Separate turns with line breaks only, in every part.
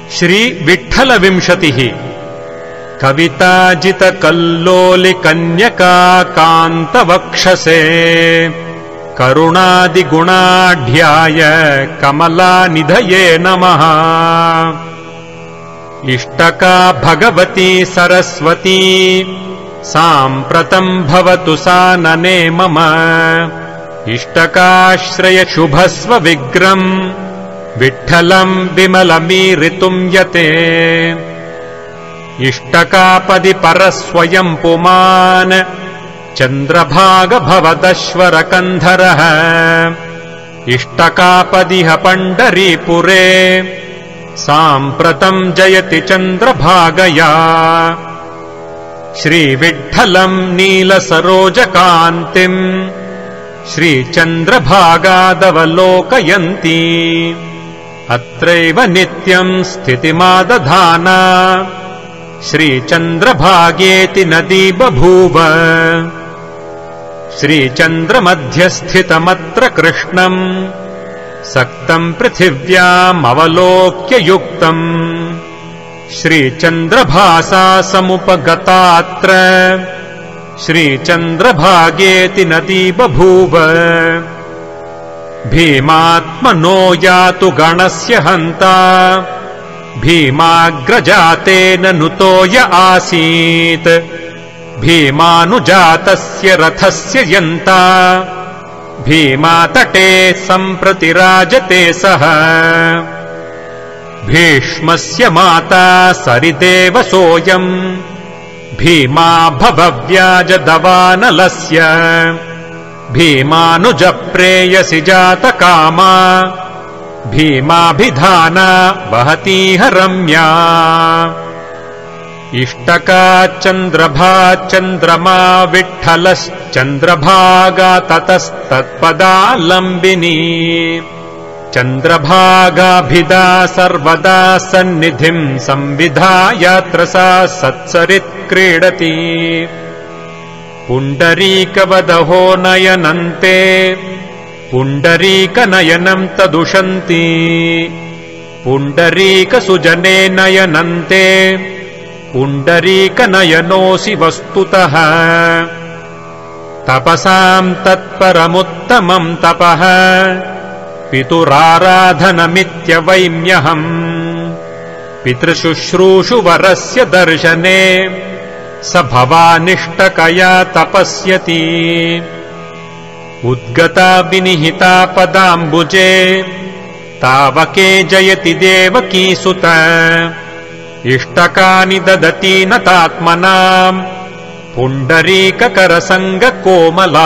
श्री विठ्ठल विंशतिः कविताजितकल्लोलि कन्यका कान्तवक्षसे करुणादिगुणाढ्याय कमलानिधये नमः। इष्टका भगवती सरस्वती साम्प्रतम् भवतु सानने मम। इष्टकाश्रय शुभस्व विग्रहम् विठ्ठलम् विमलमीरितुम् यते। इष्टकापदि परस्वयम् पुमान् चन्द्रभाग भवदश्वरकन्धरः। इष्टकापदिह पण्डरीपुरे साम्प्रतम् जयति चन्द्रभागया। श्रीविठ्ठलम् नीलसरोजकान्तिम् श्रीचन्द्रभागादवलोकयन्ती। अत्रैव नित्यम् स्थितिमादधाना श्रीचन्द्रभागेति नदी बभूव। श्रीचन्द्रमध्यस्थितमत्र कृष्णम् सक्तम् पृथिव्यामवलोक्य युक्तम्। श्रीचन्द्रभासा समुपगतात्र श्रीचन्द्रभागेति नदी बभूव। भीमात्मनो यातु गणस्य हन्ता भीमाग्रजातेन नुतोय आसीत्। भीमानुजातस्य रथस्य यन्ता भीमातटे सम्प्रति राजते सः। भीष्मस्य माता सरिदेव सोऽयम् भीमा भवव्याजदवानलस्य। भीमानुजप्रेयसि जातकामा भीमाभिधाना वहतीह रम्या। इष्टका चन्द्रभा चन्द्रमा विठ्ठलश्चन्द्रभागा ततस्तत्पदालम्बिनी। चन्द्रभागाभिदा सर्वदा सन्निधिम् संविधायात्र सा सत्सरित्क्रीडति। पुण्डरीकवदहो नयनन्ते पुण्डरीकनयनम् तदुशन्ति। पुण्डरीकसुजने नयनन्ते पुण्डरीकनयनोऽसि वस्तुतः। तपसाम् तत्परमुत्तमम् तपः पितुराराधनमित्यवैम्यहम्। पितृशुश्रूषुवरस्य दर्शने स भवानिष्टकया तपस्यति। उद्गता विनिहिता पदाम्बुजे तावके जयति देवकीसुत। इष्टकानि ददती नतात्मनाम् पुण्डरीककरसङ्गकोमला।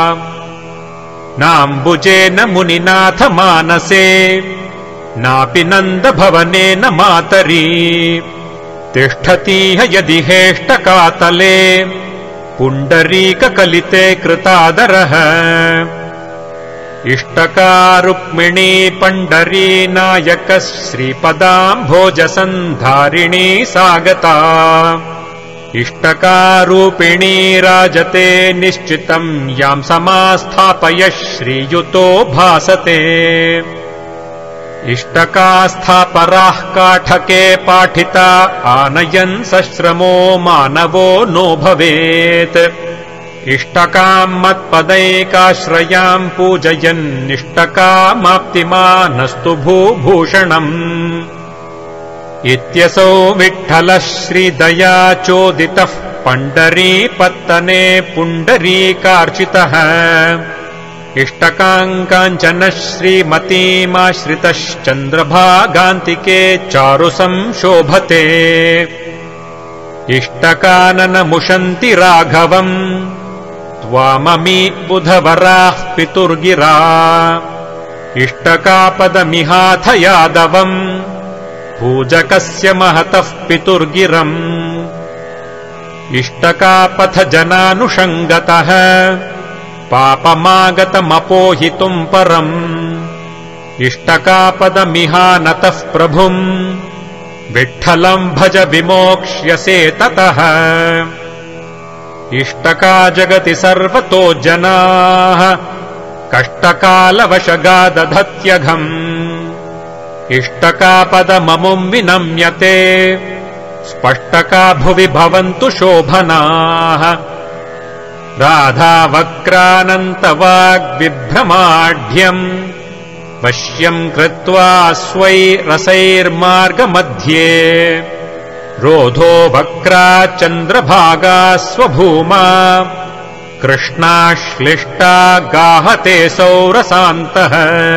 नाम्बुजेन मुनिनाथ मानसे नापि नन्दभवनेन मातरी। तिष्ठतीह यदि हेष्टकातले पुण्डरीककलिते कृतादरः। इष्टका रुक्मिणी पण्डरी नायकः श्रीपदाम्भोजसन्धारिणी सागता। इष्टकारूपिणी राजते निश्चितम् याम् समास्थापय श्रीयुतो भासते। इष्टकास्थापराः काठके पाठिता आनयन् सश्रमो मानवो नो भवेत्। इष्टकाम् मत्पदैकाश्रयाम् पूजयन्निष्टकामाप्तिमानस्तु भूभूषणम्। इत्यसौ विठ्ठलः श्रीदया चोदितः पण्डरीपत्तने पुण्डरीकार्चितः। इष्टकाङ्काञ्चनः श्रीमतीमाश्रितश्चन्द्रभागान्तिके चारु संशोभते। इष्टकाननमुशन्ति राघवम् त्वाममी बुधवराः पितुर्गिरा। इष्टकापदमिहाथ यादवम् पूजकस्य महतः पितुर्गिरम्। इष्टकापथ जनानुषङ्गतः पापमागतमपोहितुम् परम्। इष्टकापदमिहानतः प्रभुम् विठ्ठलम् भज विमोक्ष्यसे ततः। इष्टका जगति सर्वतो जनाः कष्टकालवशगादधत्यघम्। इष्टकापदममुं विनम्यते स्पष्टका भुवि भवन्तु शोभनाः राधावक्रानन्तवाग्विभ्रमाढ्यम् वश्यम् कृत्वा स्वै रसैर्मार्गमध्ये रोधो वक्रा चन्द्रभागा स्वभूमा कृष्णाश्लिष्टा गाहते सौरसान्तः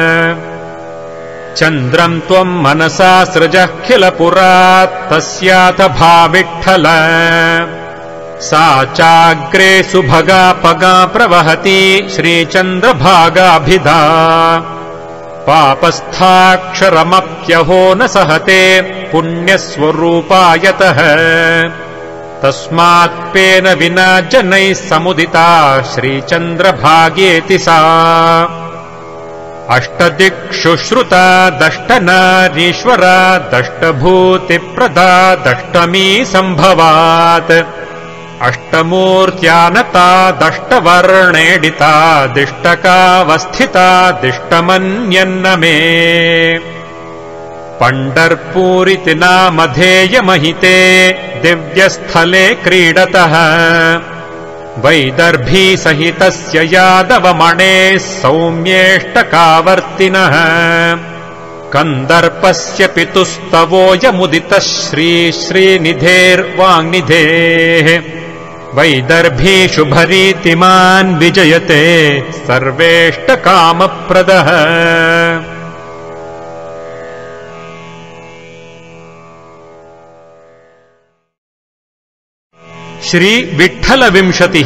चन्द्रम् त्वम् मनसा सृजः किल पुरा तस्याथ भाविठ्ठल सा चाग्रे सुभगा पगा प्रवहति श्रीचन्द्रभागाभिधा पापस्थाक्षरमप्यहो न सहते पुण्यस्वरूपायतः तस्मात्पेन विना जनैः समुदिता श्रीचन्द्रभागेति सा अष्टदिक्षुश्रुता दष्टनारीश्वरा दष्टभूतिप्रदा दष्टमी सम्भवात् अष्टमूर्त्यानता दष्टवर्णेडिता दिष्टकावस्थिता दिष्टमन्यन्न मे पण्डर्पूरिति नामधेयमहिते दिव्यस्थले क्रीडतः वैदर्भी सहितस्य यादवमणेः सौम्येष्टकावर्तिनः कन्दर्पस्य पितुस्तवोऽयमुदितः श्रीनिधेर्वाङ्निधेः वैदर्भी शुभरीतिमान् विजयते सर्वेष्टकामप्रदः श्री विठ्ठल विंशतिः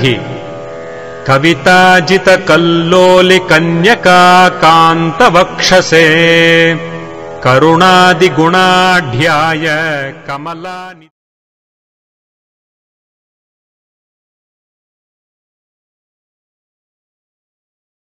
कविताजितकल्लोलिकन्यका कान्तवक्षसे करुणादिगुणाढ्याय कमलानि